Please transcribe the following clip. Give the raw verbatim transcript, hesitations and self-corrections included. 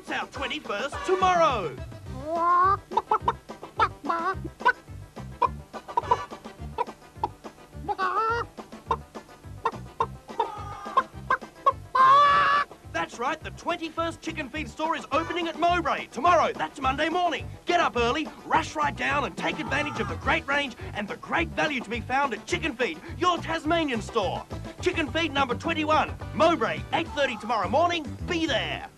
It's our twenty-first tomorrow. That's right, the twenty-first Chicken Feed store is opening at Mowbray tomorrow. That's Monday morning. Get up early, rush right down and take advantage of the great range and the great value to be found at Chicken Feed, your Tasmanian store. Chicken Feed number twenty-one, Mowbray, eight thirty tomorrow morning. Be there.